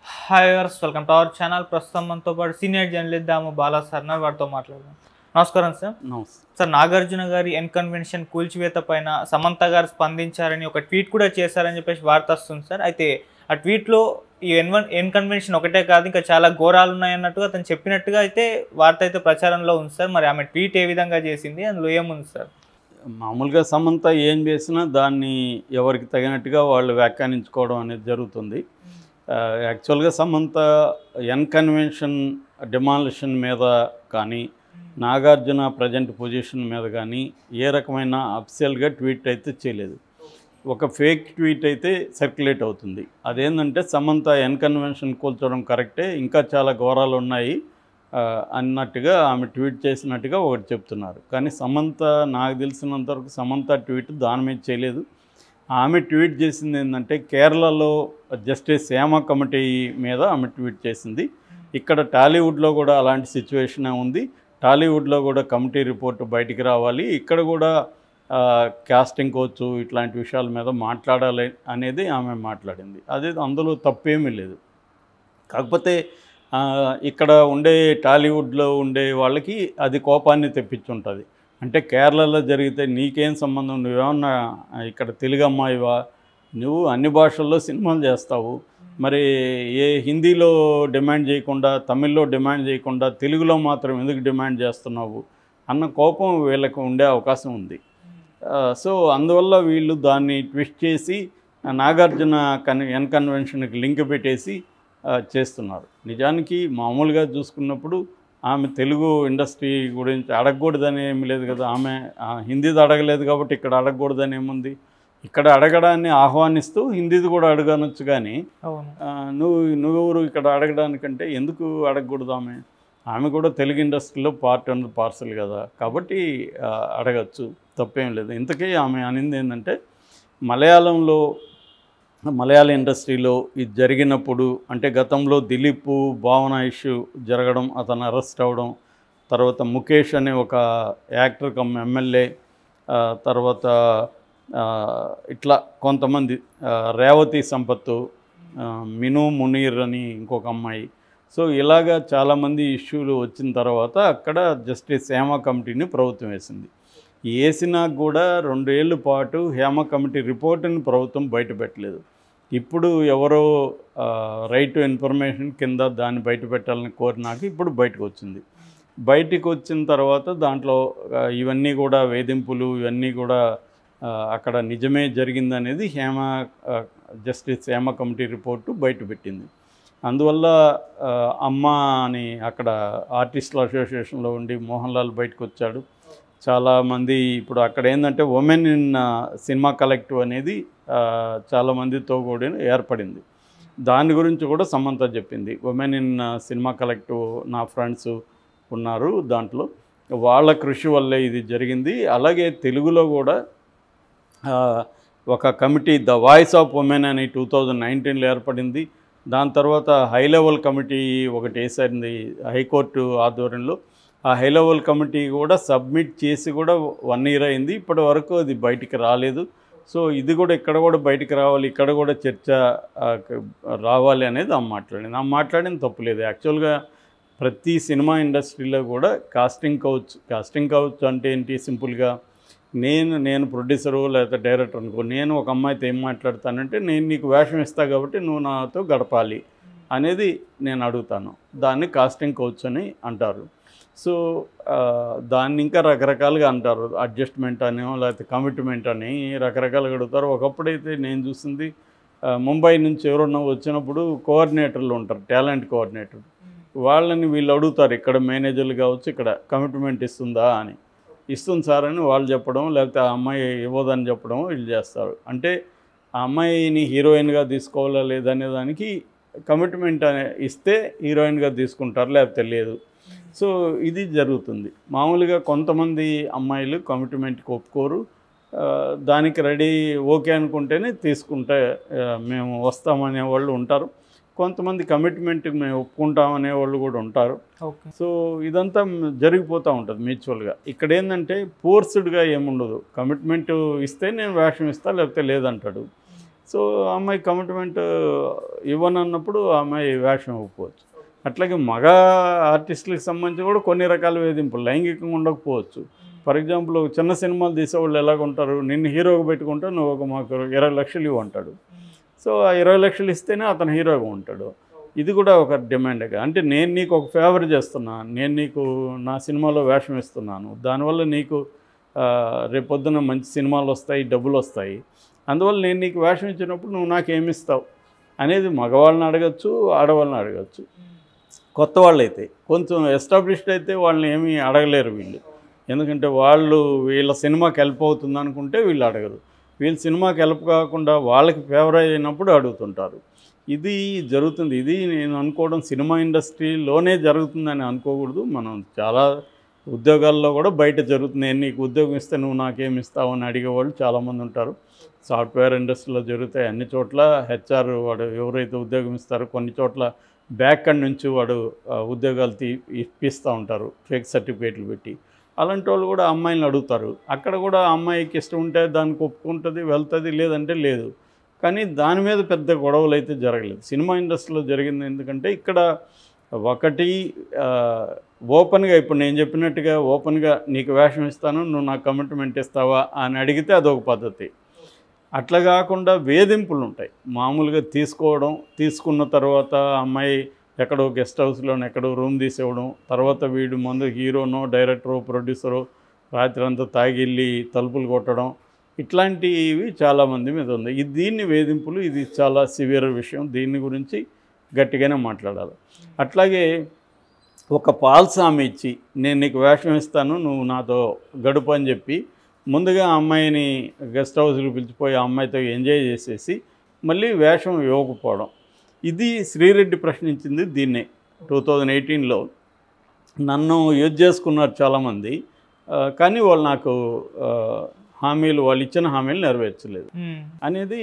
Hi viewers, welcome to our channel. ప్రస్తుతం మనతో పాటు senior journalist Damu Bala sir వారితో మాట్లాడదాం. నమస్కారం సార్. నమస్తే సార్, నాగార్జున గారి ఎన్ కన్వెన్షన్ కూల్చివేత పైన సమంత గారు స్పందించారని ఒక ట్వీట్ కూడా చేశారని చెప్పేసి వార్త వస్తుంది సార్. అయితే ఆ ట్వీట్లో ఈ ఎన్ కన్వెన్షన్ ఒకటే కాదు, ఇంకా చాలా ఘోరాలు ఉన్నాయన్నట్టుగా అతను చెప్పినట్టుగా అయితే వార్త అయితే ప్రచారంలో ఉంది సార్. మరి ఆమె ట్వీట్ ఏ విధంగా చేసింది, అందులో ఏముంది సార్? మామూలుగా సమంత ఏం చేసినా దాన్ని ఎవరికి తగినట్టుగా వాళ్ళు వ్యాఖ్యానించుకోవడం అనేది జరుగుతుంది. యాక్చువల్గా సమంత ఎన్ కన్వెన్షన్ డిమాలిషన్ మీద కానీ నాగార్జున ప్రజెంట్ పొజిషన్ మీద కానీ ఏ రకమైన అఫిషియల్గా ట్వీట్ అయితే చేయలేదు. ఒక ఫేక్ ట్వీట్ అయితే సర్క్యులేట్ అవుతుంది. అదేంటంటే సమంత ఎన్ కన్వెన్షన్ కూల్చడం కరెక్టే, ఇంకా చాలా ఘోరాలు ఉన్నాయి అన్నట్టుగా ఆమె ట్వీట్ చేసినట్టుగా ఒకటి చెప్తున్నారు. కానీ సమంత, నాకు తెలిసినంతవరకు సమంత ట్వీట్ దాని మీద చేయలేదు. ఆమె ట్వీట్ చేసింది ఏంటంటే కేరళలో జస్టిస్ హేమ కమిటీ మీద ఆమె ట్వీట్ చేసింది. ఇక్కడ టాలీవుడ్లో కూడా అలాంటి సిచ్యువేషనే ఉంది. టాలీవుడ్లో కూడా కమిటీ రిపోర్ట్ బయటికి రావాలి, ఇక్కడ కూడా కాస్టింగ్ కోచ్ ఇట్లాంటి విషయాల మీద మాట్లాడాలి అనేది ఆమె మాట్లాడింది. అదే అందులో తప్పేమీ లేదు. కాకపోతే ఇక్కడ ఉండే టాలీవుడ్లో ఉండే వాళ్ళకి అది కోపాన్ని తెప్పించుంటుంది. అంటే కేరళలో జరిగితే నీకేం సంబంధం, నువ్వేమన్నా ఇక్కడ తెలుగు అమ్మాయివా, నువ్వు అన్ని భాషల్లో సినిమాలు చేస్తావు, మరి ఏ హిందీలో డిమాండ్ చేయకుండా, తమిళ్లో డిమాండ్ చేయకుండా తెలుగులో మాత్రం ఎందుకు డిమాండ్ చేస్తున్నావు అన్న కోపం వీళ్ళకి ఉండే అవకాశం ఉంది. సో అందువల్ల వీళ్ళు దాన్ని ట్విస్ట్ చేసి నాగార్జున ఎన్ కన్వెన్షన్కి లింక్ పెట్టేసి చేస్తున్నారు. నిజానికి మామూలుగా చూసుకున్నప్పుడు ఆమె తెలుగు ఇండస్ట్రీ గురించి అడగకూడదని ఏమి లేదు కదా. ఆమె హిందీది అడగలేదు కాబట్టి ఇక్కడ అడగకూడదని ఏముంది. ఇక్కడ అడగడాన్ని ఆహ్వానిస్తూ హిందీది కూడా అడగనొచ్చు. కానీ నువ్వెవరు ఇక్కడ అడగడానికంటే ఎందుకు అడగకూడదు? ఆమె కూడా తెలుగు ఇండస్ట్రీలో పార్ట్ అండ్ పార్సల్ కదా, కాబట్టి అడగచ్చు, తప్పేం లేదు. ఇంతకీ ఆమె అనింది ఏంటంటే మలయాళ ఇండస్ట్రీలో ఇది జరిగినప్పుడు, అంటే గతంలో దిలీప్ భావన ఇష్యూ జరగడం, అతను అరెస్ట్ అవ్వడం, తర్వాత ముఖేష్ అనే ఒక యాక్టర్ కమ్ ఎమ్మెల్యే, తర్వాత ఇట్లా కొంతమంది, రేవతి సంపత్తు, మిను మునీర్ అని ఇంకొక అమ్మాయి, సో ఇలాగా చాలామంది ఇష్యూలు వచ్చిన తర్వాత అక్కడ జస్టిస్ హేమ కమిటీని ప్రభుత్వం వేసింది. వేసినా కూడా 2 ఏళ్ళ పాటు హేమ కమిటీ రిపోర్టుని ప్రభుత్వం బయటపెట్టలేదు. ఇప్పుడు ఎవరో రైట్ టు ఇన్ఫర్మేషన్ కింద దాన్ని బయట పెట్టాలని కోరినాక ఇప్పుడు బయటకు వచ్చింది. బయటకు వచ్చిన తర్వాత దాంట్లో ఇవన్నీ కూడా వేధింపులు, ఇవన్నీ కూడా అక్కడ నిజమే జరిగిందనేది జస్టిస్ హేమ కమిటీ రిపోర్టు బయటపెట్టింది. అందువల్ల అమ్మ అని అక్కడ ఆర్టిస్టుల అసోసియేషన్లో ఉండి మోహన్ లాల్ బయటకు వచ్చాడు. చాలామంది ఇప్పుడు అక్కడ ఏంటంటే ఉమెన్ ఇన్ సినిమా కలెక్టివ్ అనేది చాలామందితో కూడా ఏర్పడింది. దాని గురించి కూడా సమంత చెప్పింది. ఉమెన్ ఇన్ సినిమా కలెక్టివ్ నా ఫ్రెండ్స్ ఉన్నారు, దాంట్లో వాళ్ళ కృషి వల్లే ఇది జరిగింది. అలాగే తెలుగులో కూడా ఒక committee the voice of women అని 2019లో ఏర్పడింది. దాని తర్వాత హై లెవెల్ కమిటీ ఒకటి వేసింది హైకోర్టు ఆధ్వర్యంలో. ఆ హై లెవెల్ కమిటీ కూడా సబ్మిట్ చేసి కూడా 1 year అయింది, ఇప్పటి వరకు అది బయటికి రాలేదు. సో ఇది కూడా ఇక్కడ కూడా బయటికి రావాలి, ఇక్కడ కూడా చర్చ రావాలి అనేది ఆమె మాట్లాడింది తప్పులేదు. యాక్చువల్గా ప్రతి సినిమా ఇండస్ట్రీలో కూడా కాస్టింగ్ కౌచ్ అంటే ఏంటి, సింపుల్గా నేను ప్రొడ్యూసరు లేకపోతే డైరెక్టర్ అనుకో, నేను ఒక అమ్మాయితో ఏం మాట్లాడతానంటే నేను నీకు వేషం ఇస్తా కాబట్టి నువ్వు నాతో గడపాలి అనేది నేను అడుగుతాను. దాన్ని కాస్టింగ్ కౌచ్ అని అంటారు. సో దాన్ని ఇంకా రకరకాలుగా అంటారు, అడ్జస్ట్మెంట్ అనో లేకపోతే కమిట్మెంట్ అని రకరకాలుగా అడుగుతారు. ఒకప్పుడైతే నేను చూసింది ముంబై నుంచి ఎవరన్నా వచ్చినప్పుడు కోఆర్డినేటర్లు ఉంటారు, టాలెంట్ కోఆర్డినేటర్, వాళ్ళని వీళ్ళు అడుగుతారు, ఇక్కడ మేనేజర్లు కావచ్చు, ఇక్కడ కమిట్మెంట్ ఇస్తుందా అని. ఇస్తుంది సార్ అని వాళ్ళు చెప్పడం, లేకపోతే ఆ అమ్మాయి ఇవ్వదని చెప్పడం వీళ్ళు చేస్తారు. అంటే ఆ అమ్మాయిని హీరోయిన్గా తీసుకోవాలా లేదనే దానికి కమిట్మెంట్ ఇస్తే హీరోయిన్గా తీసుకుంటారు, లేకపోతే లేదు. సో ఇది జరుగుతుంది. మామూలుగా కొంతమంది అమ్మాయిలు కమిట్మెంట్కి ఒప్పుకోరు, దానికి రెడీ ఓకే అనుకుంటేనే తీసుకుంటే మేము వస్తామనే వాళ్ళు ఉంటారు. కొంతమంది కమిట్మెంట్కి మేము ఒప్పుకుంటామనే వాళ్ళు కూడా ఉంటారు. సో ఇదంతా జరిగిపోతూ ఉంటుంది మ్యూచువల్గా. ఇక్కడ ఏంటంటే ఫోర్స్డ్గా ఏముండదు, కమిట్మెంట్ ఇస్తే నేను వేషం ఇస్తా లేకపోతే లేదంటాడు. సో అమ్మాయి కమిట్మెంట్ ఇవ్వనన్నప్పుడు ఆ అమ్మాయి వేషం ఇవ్వకపోవచ్చు. అట్లాగే మగ ఆర్టిస్టులకు సంబంధించి కూడా కొన్ని రకాల వేధింపులు లైంగికంగా ఉండకపోవచ్చు. ఫర్ ఎగ్జాంపుల్ చిన్న సినిమాలు తీసేవాళ్ళు ఎలాగుంటారు, నిన్ను హీరోగా పెట్టుకుంటే నువ్వు ఒక మాకు 20 లక్షలు ఇవ్వు అంటాడు. సో ఆ 20 లక్షలు ఇస్తేనే అతను హీరోగా ఉంటాడు. ఇది కూడా ఒక డిమాండ్గా, అంటే నేను నీకు ఒక ఫేవర్ చేస్తున్నా, నేను నీకు నా సినిమాలో వేషం ఇస్తున్నాను, దానివల్ల నీకు రేపొద్దున మంచి సినిమాలు వస్తాయి, డబ్బులు వస్తాయి, అందువల్ల నేను నీకు వేషం ఇచ్చినప్పుడు నువ్వు నాకేమిస్తావు అనేది మగవాళ్ళని అడగచ్చు, ఆడవాళ్ళని అడగచ్చు. కొత్త వాళ్ళు అయితే కొంచెం ఎస్టాబ్లిష్డ్ అయితే వాళ్ళని ఏమీ అడగలేరు వీళ్ళు, ఎందుకంటే వాళ్ళు వీళ్ళ సినిమాకి హెల్ప్ అవుతుంది అనుకుంటే వీళ్ళు అడగరు. వీళ్ళు సినిమాకి హెల్ప్ కాకుండా వాళ్ళకి ఫేవర్ అయినప్పుడు అడుగుతుంటారు. ఇది జరుగుతుంది. ఇది నేను అనుకోవడం సినిమా ఇండస్ట్రీలోనే జరుగుతుందని అనుకోకూడదు. మనం చాలా ఉద్యోగాల్లో కూడా బయట జరుగుతుంది. నేను నీకు ఉద్యోగం ఇస్తే నువ్వు నాకేమి ఇస్తావు అని అడిగేవాళ్ళు చాలామంది ఉంటారు. సాఫ్ట్వేర్ ఇండస్ట్రీలో జరుగుతాయి అన్ని చోట్ల. హెచ్ఆర్ వాడు ఎవరైతే ఉద్యోగం ఇస్తారో కొన్ని చోట్ల బ్యాక్ అండ్ నుంచి వాడు ఉద్యోగాలు ఇప్పిస్తూ ఉంటారు ఫేక్ సర్టిఫికేట్లు పెట్టి. అలాంటి వాళ్ళు కూడా అమ్మాయిని అడుగుతారు. అక్కడ కూడా అమ్మాయికి ఇష్టం ఉంటే దానికి ఒప్పుకుంటుంది, వెళ్తుంది, లేదంటే లేదు. కానీ దాని మీద పెద్ద గొడవలు అయితే జరగలేదు. సినిమా ఇండస్ట్రీలో జరిగింది ఎందుకంటే ఇక్కడ ఒకటి ఓపెన్గా, ఇప్పుడు నేను చెప్పినట్టుగా ఓపెన్గా నీకు వేషం ఇస్తాను, నువ్వు నాకు కమిట్మెంట్ ఇస్తావా అని అడిగితే అదొక పద్ధతి. అట్లా కాకుండా వేధింపులు ఉంటాయి. మామూలుగా తీసుకున్న తర్వాత అమ్మాయి ఎక్కడో గెస్ట్ హౌస్లోనో ఎక్కడో రూమ్ తీసేవడం, తర్వాత వీడు ముందు హీరోనో డైరెక్టరో ప్రొడ్యూసరో రాత్రి అంతా తాగిళ్ళి తలుపులు కొట్టడం, ఇట్లాంటివి చాలామంది మీద ఉంది. దీన్ని వేధింపులు, ఇది చాలా సివియర్ విషయం. దీని గురించి గట్టిగానే మాట్లాడాలి. అట్లాగే ఒక ఫాల్స్ హామీ ఇచ్చి నేను నీకు వేషం ఇస్తాను, నువ్వు నాతో గడుపు అని చెప్పి ముందుగా అమ్మాయిని గెస్ట్ హౌస్కి పిలిచిపోయి ఆ అమ్మాయితో ఎంజాయ్ చేసేసి మళ్ళీ వేషం ఇవ్వకపోవడం, ఇది శ్రీరెడ్డి ప్రశ్నించింది దీన్నే. 2018లో నన్ను యూజ్ చేసుకున్నారు చాలామంది, కానీ వాళ్ళు నాకు హామీలు, వాళ్ళు ఇచ్చిన హామీలు నెరవేర్చలేదు అనేది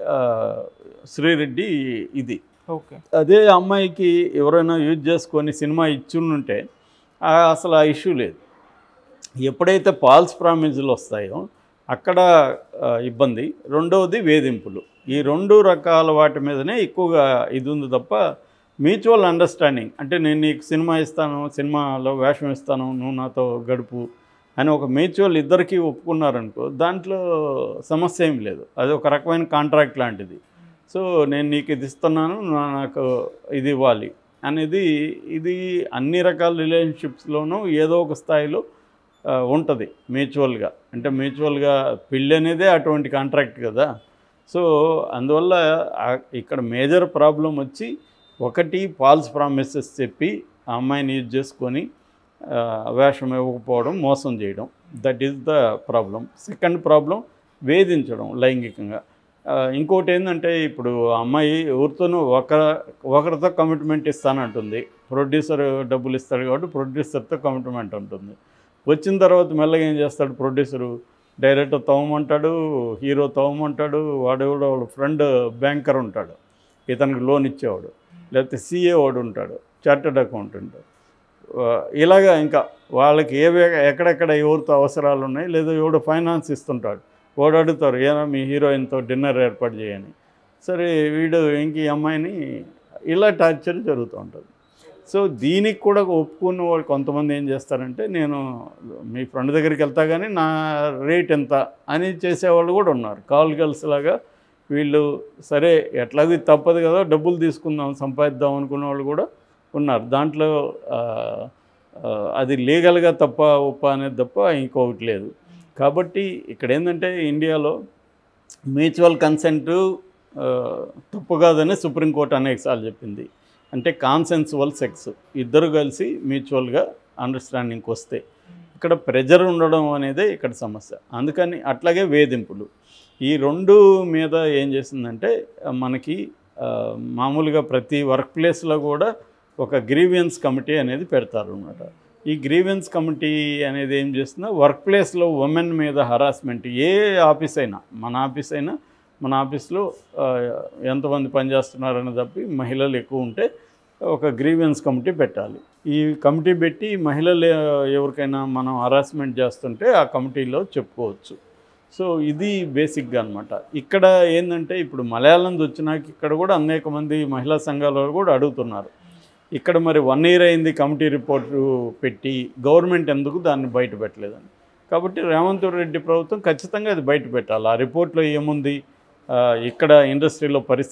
శ్రీరెడ్డి ఇది. ఓకే, అదే అమ్మాయికి ఎవరైనా యూజ్ చేసుకొని సినిమా ఇచ్చుంటే అసలు ఆ ఇష్యూ లేదు. ఎప్పుడైతే ఫాల్స్ ప్రామిస్లు వస్తాయో అక్కడ ఇబ్బంది. రెండవది వేధింపులు. ఈ రెండు రకాల వాటి మీదనే ఎక్కువగా ఇది ఉంది తప్ప మ్యూచువల్ అండర్స్టాండింగ్, అంటే నేను నీకు సినిమా ఇస్తాను, సినిమాలో వేషం ఇస్తాను, నువ్వు నాతో గడుపు అని ఒక మ్యూచువల్ ఇద్దరికీ ఒప్పుకున్నారనుకో, దాంట్లో సమస్య ఏం లేదు. అది ఒక రకమైన కాంట్రాక్ట్ లాంటిది. సో నేను నీకు ఇది ఇస్తున్నాను, నాకు ఇది ఇవ్వాలి అనేది, ఇది అన్ని రకాల రిలేషన్షిప్స్లోనూ ఏదో ఒక స్థాయిలో ఉంటుంది మ్యూచువల్గా. అంటే మ్యూచువల్గా పెళ్ళి అనేదే అటువంటి కాంట్రాక్ట్ కదా. సో అందువల్ల ఇక్కడ మేజర్ ప్రాబ్లం వచ్చి, ఒకటి ఫాల్స్ ప్రామిసెస్ చెప్పి ఆ అమ్మాయిని యూజ్ చేసుకొని వేషం ఇవ్వకపోవడం, మోసం చేయడం, that is the problem. Second problem వేధించడం లైంగికంగా. ఇంకోటి ఏంటంటే, ఇప్పుడు అమ్మాయి ఎవరితోనూ ఒకరితో కమిట్మెంట్ ఇస్తానంటుంది. ప్రొడ్యూసర్ డబ్బులు ఇస్తాడు కాబట్టి ప్రొడ్యూసర్తో కమిట్మెంట్ ఉంటుంది. వచ్చిన తర్వాత మెల్లగా ఏం చేస్తాడు ప్రొడ్యూసరు, డైరెక్టర్ తవ్వమంటాడు, హీరో తవ్వమంటాడు, వాడెవడో వాళ్ళ ఫ్రెండ్ బ్యాంకర్ ఉంటాడు, ఇతనికి లోన్ ఇచ్చేవాడు, లేకపోతే సీఏ వాడు ఉంటాడు, చార్టర్డ్ అకౌంటెంట్, ఇలాగా ఇంకా వాళ్ళకి ఎక్కడెక్కడ ఎవరితో అవసరాలు ఉన్నాయి, లేదా ఎవడో ఫైనాన్స్ ఇస్తుంటాడు, వాడు అడుగుతారు ఏనా మీ హీరోయిన్తో డిన్నర్ ఏర్పాటు చేయని. సరే వీడు ఇంక ఈ అమ్మాయిని ఇలా టార్చర్ జరుగుతూ ఉంటుంది. సో దీనికి కూడా ఒప్పుకున్న వాళ్ళు కొంతమంది ఏం చేస్తారంటే, నేను మీ ఫ్రెండ్ దగ్గరికి వెళ్తా కానీ నా రేట్ ఎంత అని చేసేవాళ్ళు కూడా ఉన్నారు. కాల్ గర్ల్స్ లాగా వీళ్ళు సరే ఎట్లాగో తప్పదు కదా, డబ్బులు తీసుకుందాం సంపాదిద్దాం అనుకున్న వాళ్ళు కూడా ఉన్నారు. దాంట్లో అది లీగల్గా తప్ప ఒప్ప అనేది తప్ప ఇంకొకటి లేదు. కాబట్టి ఇక్కడ ఏంటంటే, ఇండియాలో మ్యూచువల్ కన్సెంట్ తప్పు కాదని సుప్రీంకోర్టు అనేకసార్లు చెప్పింది. అంటే కాన్సెన్సువల్ సెక్స్, ఇద్దరు కలిసి మ్యూచువల్గా అండర్స్టాండింగ్కి వస్తే, ఇక్కడ ప్రెజర్ ఉండడం అనేదే ఇక్కడ సమస్య. అందుకని అట్లాగే వేధింపులు, ఈ రెండు మీద ఏం చేసిందంటే, మనకి మామూలుగా ప్రతి వర్క్ ప్లేస్లో కూడా ఒక గ్రీవియన్స్ కమిటీ అనేది పెడతారు అన్నమాట. ఈ గ్రీవెన్స్ కమిటీ అనేది ఏం చేస్తుందో, వర్క్ ప్లేస్లో ఉమెన్ మీద హరాస్మెంట్, ఏ ఆఫీస్ అయినా, మన ఆఫీస్లో ఎంతమంది పనిచేస్తున్నారని తప్పి మహిళలు ఎక్కువ ఉంటే ఒక గ్రీవెన్స్ కమిటీ పెట్టాలి. ఈ కమిటీ పెట్టి మహిళలు ఎవరికైనా మనం హరాస్మెంట్ చేస్తుంటే ఆ కమిటీలో చెప్పుకోవచ్చు. సో ఇది బేసిక్గా అనమాట. ఇక్కడ ఏంటంటే ఇప్పుడు మలయాళం వచ్చినాక ఇక్కడ కూడా అనేక మంది మహిళా సంఘాల వాళ్ళు కూడా అడుగుతున్నారు, ఇక్కడ మరి 1 year అయింది కమిటీ రిపోర్టు పెట్టి, గవర్నమెంట్ ఎందుకు దాన్ని బయట పెట్టలేదని. కాబట్టి రేవంత్ రెడ్డి ప్రభుత్వం ఖచ్చితంగా అది బయట పెట్టాలి. ఆ రిపోర్ట్లో ఏముంది, ఇక్కడ ఇండస్ట్రీలో పరిస్థితి